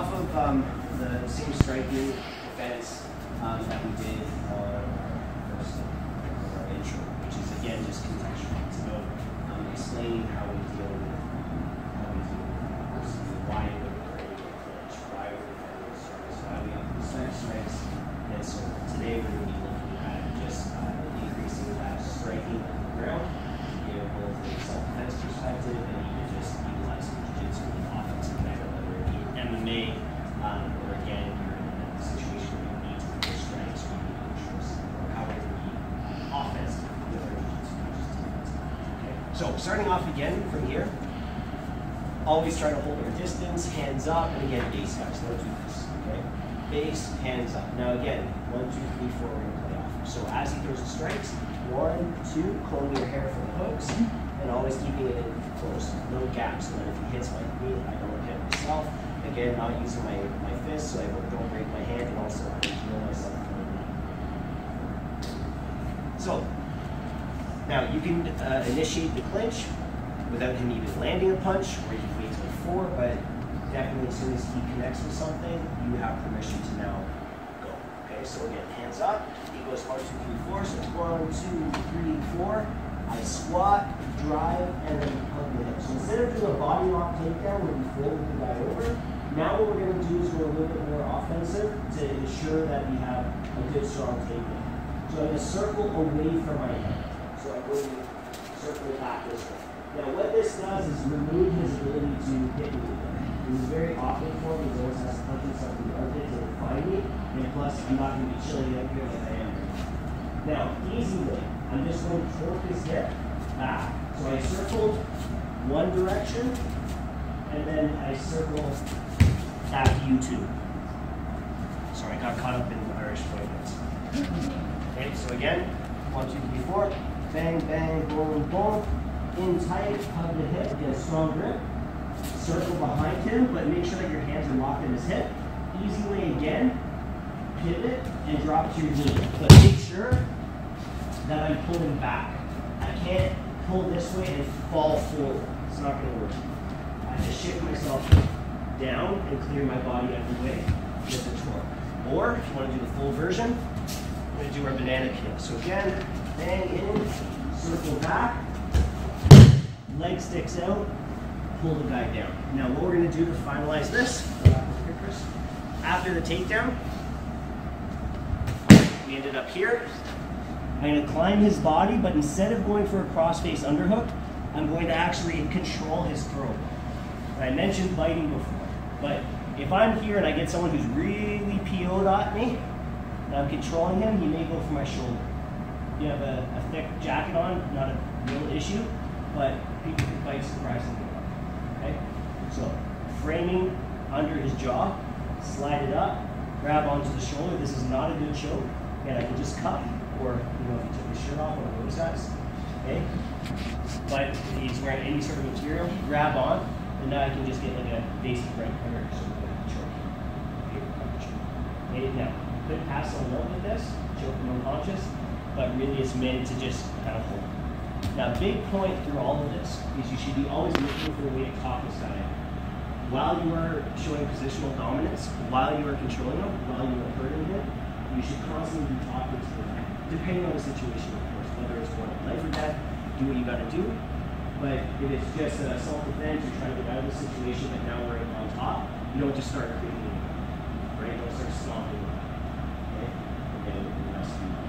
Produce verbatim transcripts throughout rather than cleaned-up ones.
off of um, the same striking defense um, that we did on our first our intro, which is again just contextual. It's about um, explaining how we deal with how we deal with adversity, why we're creating a clinch, why we're defending strikes, why we have respect strikes, and so today we're going to be looking at just uh, increasing that striking on the ground, you know, both from a self-defense perspective and even just utilizing jiu-jitsu with offensive method, whether it be M M A um, or again you're in a situation where you need to push strikes or you need to push wrists, or how we're going to be uh, offensive with our jiu-jitsu, not just defensive. Okay, so starting off again from here, always try to hold our distance, hands up, and again base guys, don't do this. Okay, base, hands up. Now again, one, two, three, four, we're going to play off. So as he throws the strikes, one, two, combing your hair for the hooks, and always keeping it in close, no gaps, so that if he hits my knee, I don't hit myself. Again, not using my, my fist so I don't break my hand, and also I heal myself from the knee. So, now you can uh, initiate the clinch without him even landing a punch, or you can wait till four, but definitely as soon as he connects with something, you have permission to now go. Okay, so again, hands up, he goes one, two, three, four, so it's one, two, three, four. I squat, drive, and then hug the hip. So instead of doing a body lock takedown where we fold the guy over, now what we're going to do is go a little bit more offensive to ensure that we have a good strong takedown. So I'm going to circle away from my head. So I'm going to circle back this way. Now what this does is remove his ability to hit me again. This is very awkward for me. He always has to punch himself in the armpit to find me, and plus I'm not going to be chilling up here like I am right now. Now, easy way. I'm just going to torque his hip back. So I circled one direction, and then I circle after you two. Sorry, I got caught up in the Irish flagrants. Okay, so again, one, two, three, four. Bang, bang, boom, boom. In tight, hug the hip, get a strong grip. Circle behind him, but make sure that your hands are locked in his hip. Easy way again, pivot and drop to your knee. But make sure that I'm pulling back. I can't pull this way and fall forward. It's not going to work. I have to shift myself down and clear my body out of the way with the torque. Or if you want to do the full version, we're going to do our banana peel. So again, bang in, circle back, leg sticks out, pull the guy down. Now what we're going to do to finalize this, after the takedown, we ended up here. I'm going to climb his body, but instead of going for a cross-face underhook, I'm going to actually control his throat. I mentioned biting before, but if I'm here and I get someone who's really P O'd at me, and I'm controlling him, he may go for my shoulder. You have a, a thick jacket on, not a real issue, but people can bite surprisingly well. Okay? So, framing under his jaw, slide it up, grab onto the shoulder. This is not a good choke. Again, I can just cut, or you know, if he took his shirt off, one of those guys. Okay? But if he's wearing any sort of material, grab on, and now I can just get like a basic right hanger sort of choke. Okay, now, could pass on note with this, choke him unconscious, but really it's meant to just kind of hold. Now, big point through all of this is you should be always looking for a way to talk this guy. While you are showing positional dominance, while you are controlling him, while you are hurting him, you should constantly be talking to the guy, depending on the situation, of course, whether it's going life or death, do what you got to do. But if it's just a self-defense, you're trying to get out of the situation, but now we're on top, you don't just start creating, right? You don't start stomping. Okay? Okay, the rest of you.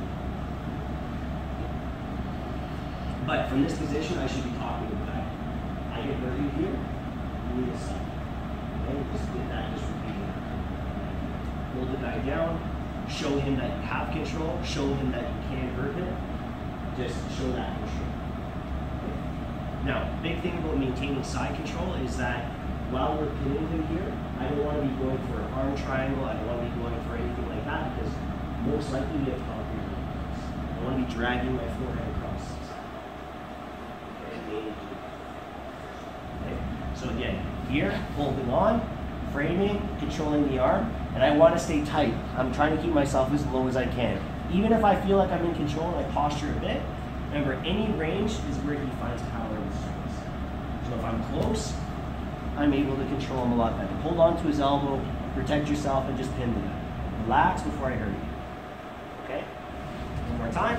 But from this position, I should be talking to the guy. I get hurt here, you need to stop. Okay? Just get that, just repeating that. Hold the guy down, show him that you have control, show him that you can hurt him. Just show that control. Okay? Now, big thing about maintaining side control is that while we're pinning him here, I don't want to be going for an arm triangle, I don't want to be going for anything like that, because most likely we have concrete movements. I want to be dragging my forehead across. Okay. So again, here, holding on, framing, controlling the arm, and I want to stay tight. I'm trying to keep myself as low as I can. Even if I feel like I'm in control and I posture a bit, remember, any range is where he finds power in the strength. So if I'm close, I'm able to control him a lot better. Hold on to his elbow, protect yourself, and just pin the guy. Relax before I hurt you. Okay? One more time.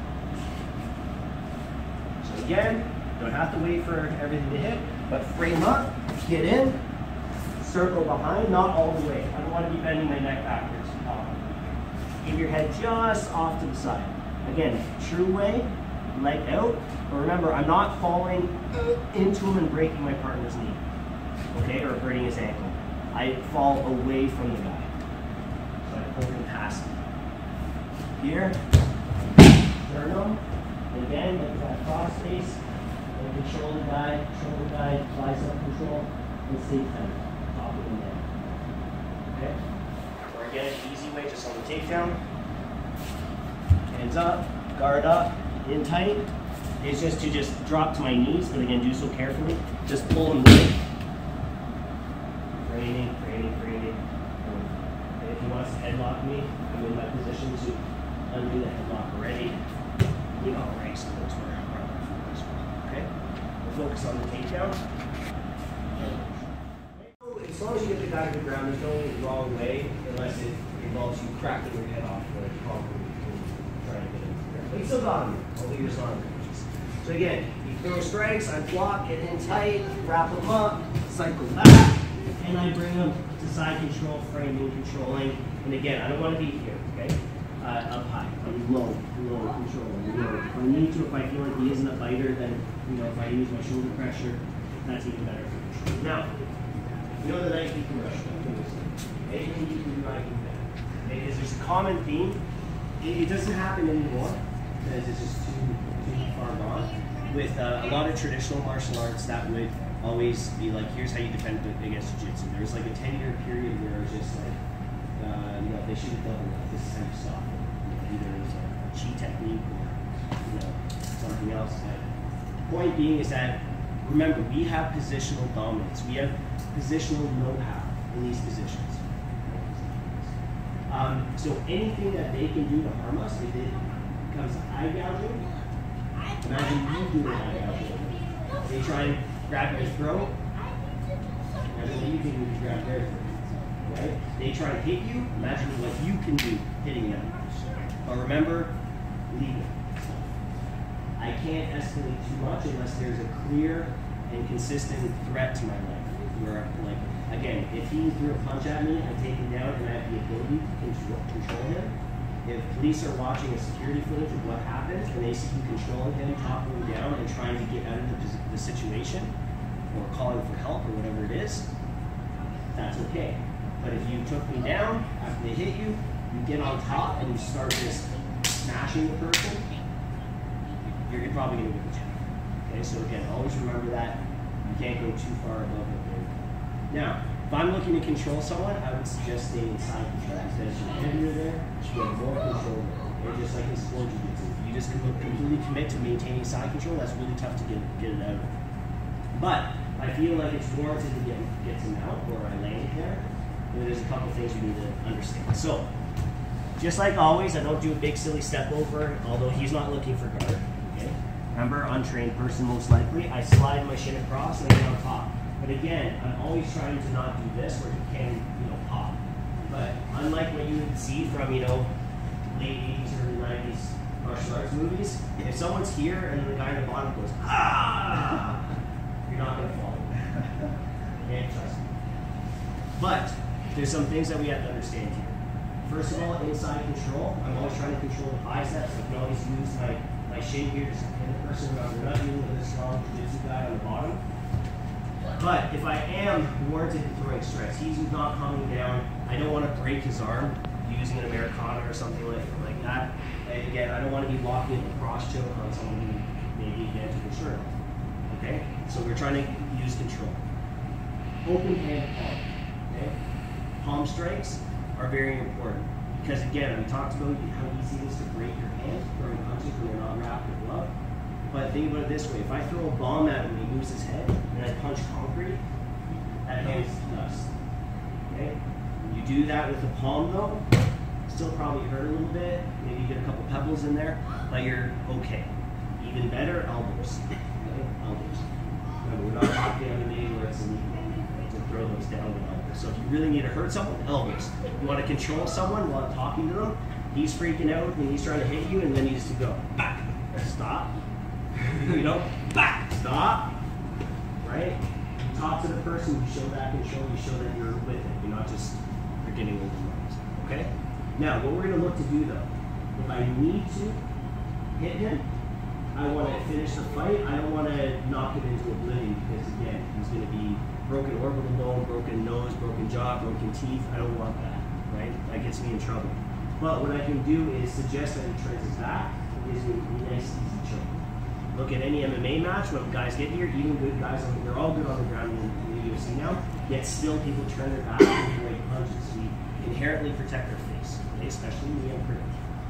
So again, don't have to wait for everything to hit, but frame up, get in, circle behind, not all the way. I don't want to be bending my neck backwards. Give your head just off to the side. Again, true way, leg out. But remember, I'm not falling into him and breaking my partner's knee, okay, or hurting his ankle. I fall away from the guy. So I pull him past me. Here, turn him. And again, look at that cross face. And control the guy, control the guy, bicep control, and stay tight. Top of him down. Okay? Or again, easy way, just on the takedown. Hands up, guard up, in tight. Is just to just drop to my knees, but again, do so carefully. Just pull him away. Framing, framing, framing. And if he wants to headlock me, I'm in my position to undo the headlock already. You know, right, so those were okay? We'll focus on the takedown. As long as you get the guy to the ground, there's no wrong way, unless it involves you cracking your head off or probably trying to get him to the ground. But you still got him, although you're just on. So again, you throw strikes, I block, get in tight, wrap them up, cycle back, and I bring them to side control, framing, controlling. And again, I don't want to be here, okay? Uh, up high, I'm low, low, controlling, low. If I need to, if I feel like he isn't a biter, then, you know, if I use my shoulder pressure, that's even better for control. Now, you know the knife you can rush. Anything you can do, I can do. Okay, because there's a common theme. It, it doesn't happen anymore, because it's just too, too far gone. With uh, a lot of traditional martial arts, that would always be like, here's how you defend against jiu-jitsu. There's like a ten year period where it was just like, uh, you know, if they shoot a double left, this is how you stop it. You know, either it was a, a chi technique or, you know, something else. But point being is that, remember, we have positional dominance. We have positional know-how in these positions. Um, so anything that they can do to harm us, if it becomes eye gouging, imagine you doing eye gouging. They try and grab your throat, imagine what you can do to grab their throat. Right? They try and hit you, imagine what you can do hitting them. But remember, leave it. I can't escalate too much unless there's a clear and consistent threat to my life. Where, like, again, if he threw a punch at me, I take him down and I have the ability to control, control him. If police are watching a security footage of what happened and they see you controlling him, toppling him down, and trying to get out of the, the situation, or calling for help or whatever it is, that's okay. But if you took me down after they hit you, you get on top and you start just smashing the person, you're, you're probably going to go to jail. Okay, so again, always remember that. You can't go too far above it. Now, if I'm looking to control someone, I would suggest staying inside control. Because you're heavier there, you have more control there. Or just like in sport jiu-jitsu. If you just completely commit to maintaining side control, that's really tough to get, get it out of. But I feel like it's warranted to get, get him out, or I land there. And there's a couple things you need to understand. So, just like always, I don't do a big silly step over, although he's not looking for guard. Okay? Remember, untrained person most likely. I slide my shin across and I get on top. But again, I'm always trying to not do this where he can, you know, pop. But unlike what you would see from, you know, late eighties, early nineties martial arts movies, if someone's here and the guy in the bottom goes, ah, you're not going to fall. Okay, trust me. But there's some things that we have to understand here. First of all, inside control, I'm always trying to control the biceps. I can always use my, my shin here to hit the person around. We're not dealing with a strong jiu-jitsu guy on the bottom. But if I am warranted in throwing strikes, he's not coming down. I don't want to break his arm using an Americana or something like, like that. And again, I don't want to be locking a cross choke on someone who maybe again to control. Okay? So we're trying to use control. Open hand palm. Okay? Palm strikes are very important. Because again, we talked about how easy it is to break your hand throwing punches when you're not wrapped in glove. But think about it this way, if I throw a bomb at him and he moves his head, and I punch concrete, that hand's dust. Okay? You do that with the palm though, still probably hurt a little bit, maybe you get a couple pebbles in there, but you're okay. Even better, elbows. Okay? Elbows. Remember, we're not talking on the knee where it's illegal. throw those down with elbows. So if you really need to hurt someone, elbows. You want to control someone while talking to them, he's freaking out and he's trying to hit you, and then he needs to go back, stop, you know, back, stop, right? You talk to the person, you show that control, you show that you're with it. You're not just, you're getting overwhelmed, okay? Now, what we're going to look to do though, if I need to hit him, I want to finish the fight. I don't want to knock it into oblivion because, again, he's going to be broken orbital bone, broken nose, broken jaw, broken teeth. I don't want that, right? That gets me in trouble. But what I can do is suggest that he turns his back and gives me a nice, easy choke. Look at any M M A match when guys get here, even good guys, I mean, they're all good on the ground in, in the U F C now, yet still people turn their back and do like punches. We inherently protect their face, okay? Especially me, I'm pretty.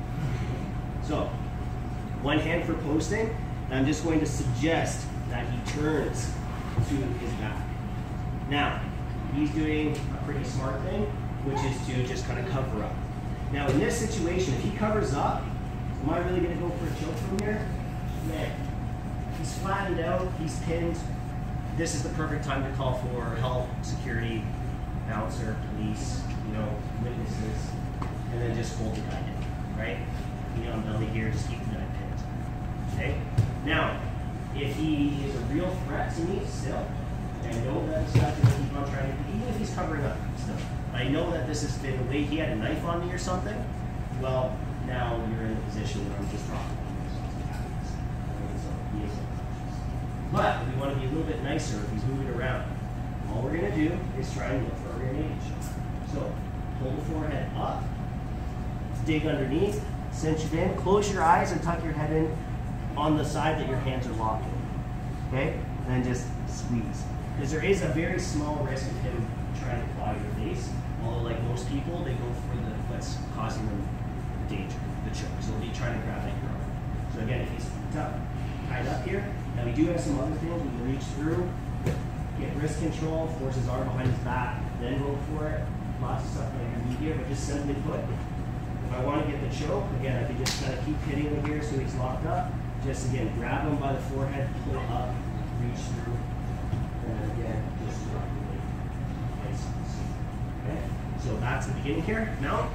So, one hand for posting, and I'm just going to suggest that he turns to his back. Now, he's doing a pretty smart thing, which is to just kind of cover up. Now, in this situation, if he covers up, am I really going to go for a choke from here? Man, he's flattened out, he's pinned. This is the perfect time to call for help, security, bouncer, police, you know, witnesses, and then just hold the guy in, right? Knee on belly here, just keep the guy pinned. Okay? Now, if he is a real threat to me still, and I know that this guy's going to keep on trying to, even if he's covering up still, I know that this has been the way he had a knife on me or something, well, now you're in a position where I'm just dropping him. So he is unconscious. But if we want to be a little bit nicer if he's moving around, all we're going to do is try and look for a rear naked choke. So, hold the forehead up, dig underneath, cinch it in, close your eyes and tuck your head in on the side that your hands are locked in. Okay? And then just squeeze. Because there is a very small risk of him trying to claw your face. Although, like most people, they go for the what's causing them the danger, the choke. So they'll be trying to grab at your arm. So again, if he's tied up here, now we do have some other things. We can reach through, get wrist control, force his arm behind his back, then go for it. Lots of stuff like I need here, but just simply put, if I want to get the choke, again, I can just kind of keep hitting him here so he's locked up. Just again, grab him by the forehead, pull up, reach through, and again, just drop the weight. Nice. Okay? So that's the beginning here. Now,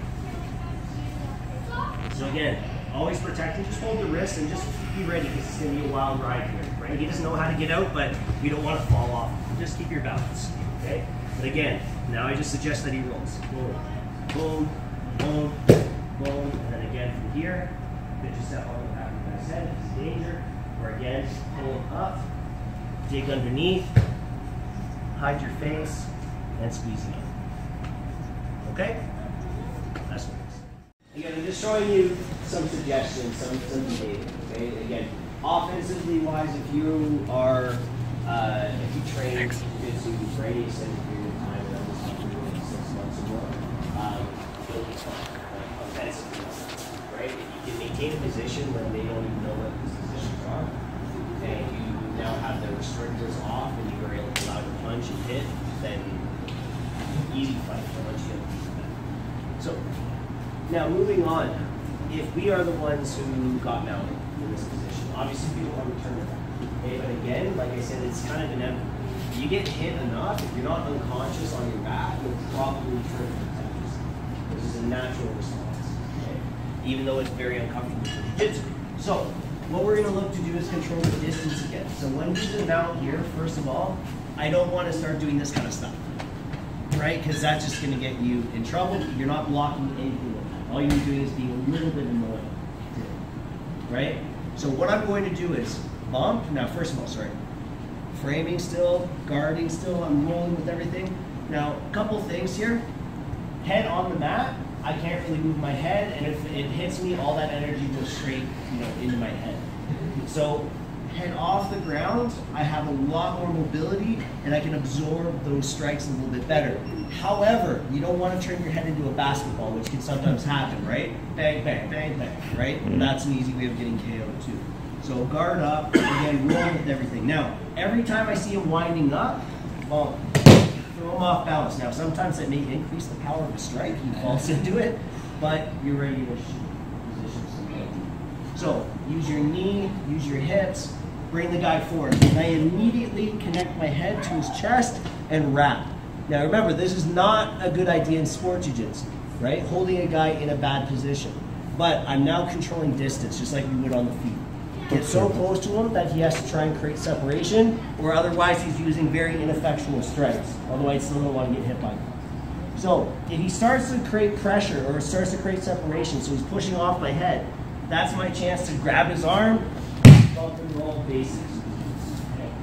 so again, always protecting, just hold the wrist and just be ready because it's going to be a wild ride here, right? He doesn't know how to get out, but we don't want to fall off. Just keep your balance, okay? But again, now I just suggest that he rolls. Boom, boom, boom, boom, and then again from here, pitch a step on the back of the guy's head, if he's in danger, or again, just pull him up, dig underneath, hide your face, and squeeze him in. Okay? That's what it is. Again, I'm just showing you some suggestions, some, some behavior, okay? Again, offensively wise, if you are, uh, if you train jiu-jitsu for any extended period of time, and I was doing six months ago, um, you'll be fine, like, offensively, right? If you can maintain a position when they don't even know what these positions are, and you now have the restrictors off and you are able to allow to punch and hit, then easy fight once you have that. So, now moving on, if we are the ones who got mounted in this position, obviously we don't want to turn it back. Okay, but again, like I said, it's kind of inevitable. If you get hit enough, if you're not unconscious on your back, you'll probably turn to protect yourself. This is a natural response, okay? Even though it's very uncomfortable for jiu-jitsu. So, what we're going to look to do is control the distance again. So when you zoom out here, first of all, I don't want to start doing this kind of stuff, right? Because that's just going to get you in trouble. You're not blocking anything with that. All you're doing is being a little bit annoying, right? So what I'm going to do is bump. Now, first of all, sorry, framing still, guarding still, I'm rolling with everything. Now, a couple things here. Head on the mat, I can't really move my head, and if it hits me, all that energy goes straight, you know, into my head. So, head off the ground, I have a lot more mobility, and I can absorb those strikes a little bit better. However, you don't want to turn your head into a basketball, which can sometimes happen, right? Bang, bang, bang, bang, right? And that's an easy way of getting K O'd too. So guard up, again, roll with everything. Now, every time I see him winding up, well, throw him off balance. Now, sometimes that may increase the power of the strike. He falls into it, but you're ready to shoot. Position some. So, use your knee, use your hips, bring the guy forward. And I immediately connect my head to his chest and wrap. Now remember, this is not a good idea in sport jiu-jitsu, right? Holding a guy in a bad position. But I'm now controlling distance, just like we would on the feet. Get so close to him that he has to try and create separation, or otherwise he's using very ineffectual strikes. Otherwise, he doesn't want to get hit by them. So if he starts to create pressure or starts to create separation, so he's pushing off my head, that's my chance to grab his arm, bump and roll basics. Okay.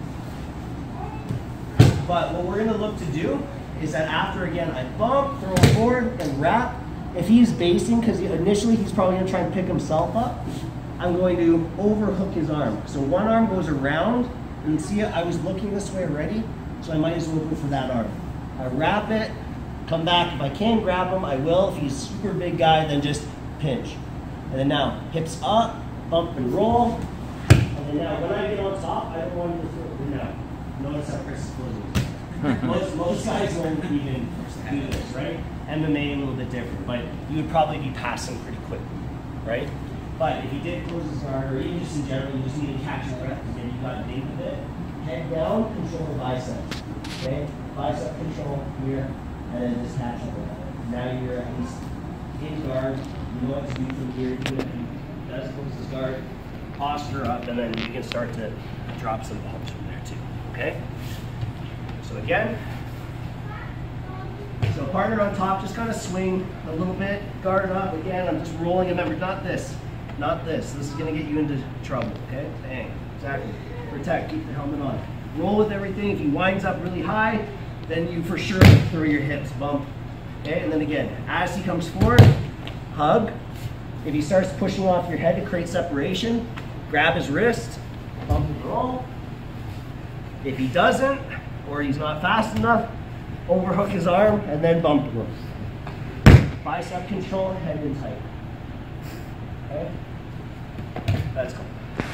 But what we're going to look to do is that after, again, I bump, throw him forward, and wrap. If he's basing, because initially he's probably going to try and pick himself up, I'm going to overhook his arm. So one arm goes around, and see I was looking this way already, so I might as well go for that arm. I wrap it, come back. If I can grab him, I will. If he's a super big guy, then just pinch. And then now, hips up, bump and roll. And then now, when I get on top, I don't want him to throw it down. Notice how Chris is closing. most, most guys won't even do this, right? M M A a little bit different, but you would probably be passing pretty quickly, right? But if you did close his guard, or even just in general, you just need to catch your breath, and then you got to ding with it. Head down, control the biceps. Okay? Bicep control here, and then just catch your breath. Now you're at least in guard. You know what to do from here. Even if he does close his guard, posture up, and then you can start to drop some bumps from there too. Okay? So again, so partner on top, just kind of swing a little bit, guard up. Again, I'm just rolling. Remember, not this. Not this. This is going to get you into trouble, okay? Bang. Exactly. Protect. Keep the helmet on. Roll with everything. If he winds up really high, then you for sure throw your hips. Bump. Okay? And then again, as he comes forward, hug. If he starts pushing off your head to create separation, grab his wrist, bump and roll. If he doesn't, or he's not fast enough, overhook his arm, and then bump and roll. Bicep control, head in tight. Okay? That's cool.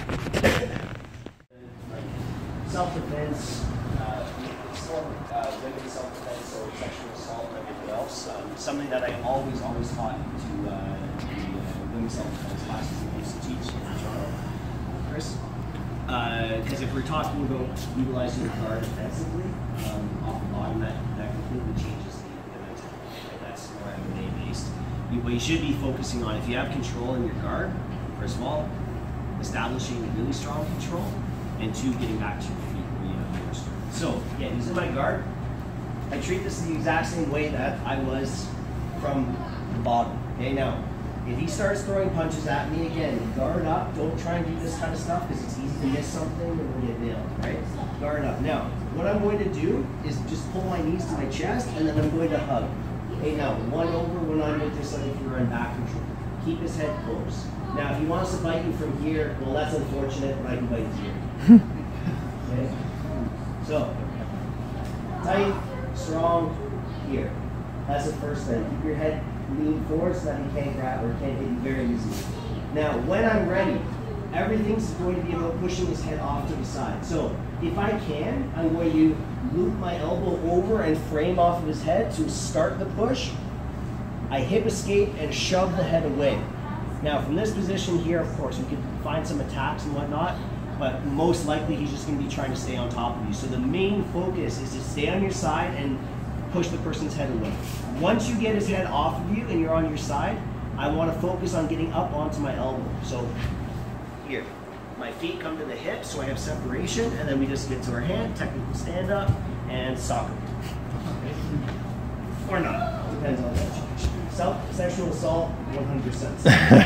Self-defense, uh, uh, women's self-defense or sexual assault and everything else. Um, something that I always, always taught to uh, the uh, women's self-defense classes that I used to teach in Toronto. Chris? Because uh, if we're talking about utilizing the guard defensively um, off the bottom, that, that completely changes the, the mentality. Right? That's more M M A based. You, what you should be focusing on, if you have control in your guard, first of all, establishing really strong control, and two, getting back to your feet where you have more strength. So, again, using my guard, I treat this the exact same way that I was from the bottom. Okay, now, if he starts throwing punches at me again, guard up. Don't try and do this kind of stuff because it's easy to miss something and we'll get nailed, right? Guard up. Now, what I'm going to do is just pull my knees to my chest and then I'm going to hug. Okay, now, one over, one under, just like if you were in back control. Keep his head close. Now, if he wants to bite you from here, well, that's unfortunate, but I can bite his ear. Okay? So, tight, strong, here. That's the first thing. Keep your head lean forward so that he can't grab or can't hit you very easily. Now, when I'm ready, everything's going to be about pushing his head off to the side. So, if I can, I'm going to loop my elbow over and frame off of his head to start the push. I hip escape and shove the head away. Now, from this position here, of course, we could find some attacks and whatnot, but most likely he's just going to be trying to stay on top of you. So the main focus is to stay on your side and push the person's head away. Once you get his head off of you and you're on your side, I want to focus on getting up onto my elbow. So here, my feet come to the hips, so I have separation, and then we just get to our hand, technical stand up, and soccer. Okay. Or not, depends on the situation. Self sexual assault, one hundred percent.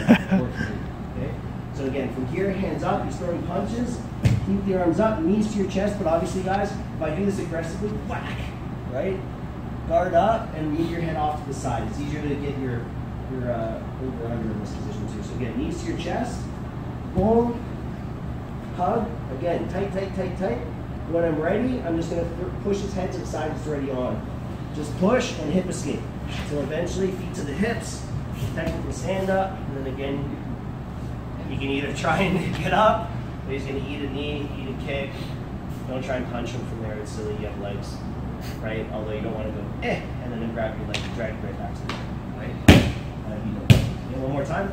Okay. So again, from here, hands up, he's throwing punches. Keep the arms up, knees to your chest, but obviously, guys, if I do this aggressively, whack, right? Guard up and move your head off to the side. It's easier to get your your uh, over under in this position too. So again, knees to your chest, boom, hug. Again, tight, tight, tight, tight. When I'm ready, I'm just going to push his head to the side. It's already on. Just push and hip escape. So eventually, feet to the hips, technical stand up, and then again, you can either try and get up, or he's going to eat a knee, eat a kick. Don't try and punch him from there. It's silly. You have legs, right? Although you don't want to go eh, and then grab your leg and drag it right back to the leg, right? Uh, you know. Okay, one more time.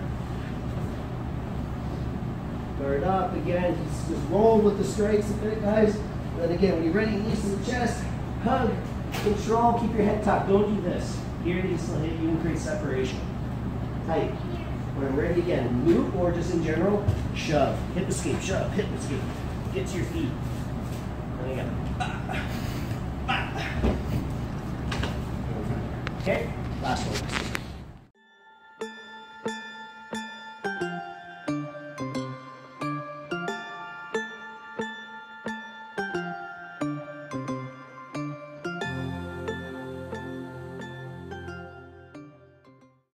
Guard up again. Just, just roll with the strikes a bit, guys. And then again, when you're ready, knees to the chest, hug, Control, keep your head tucked. Don't do this. Here you still hit, you can create separation. Tight. When I'm ready again, loop or just in general, shove. Hip escape, shove, hip escape. Get to your feet. And again. Okay, last one.